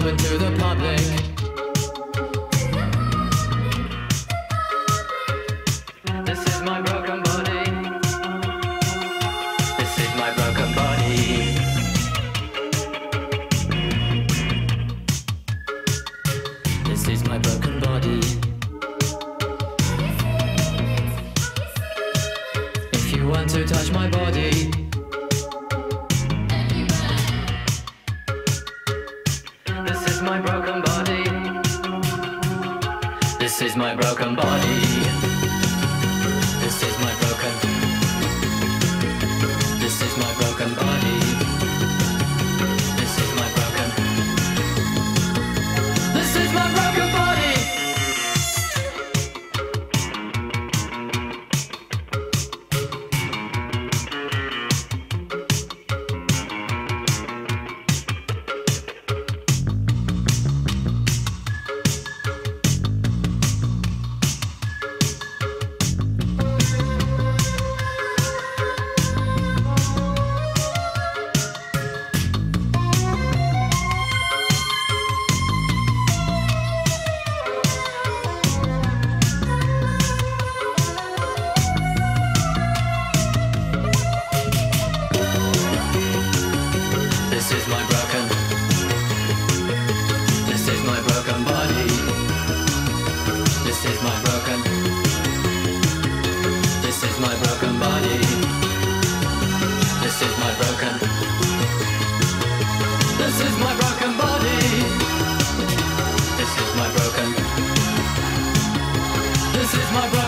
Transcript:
open to the public. This is my broken body. This is my broken body. This is my broken body. If you want to touch my body, this is my broken body. This is my broken body. This is my broken. This is my broken body. This is my broken. This is my broken body. This is my broken. This is my broken body. This is my broken. This is my broken body. This is my broken. This is my broken body. This is my broken. This is my broken.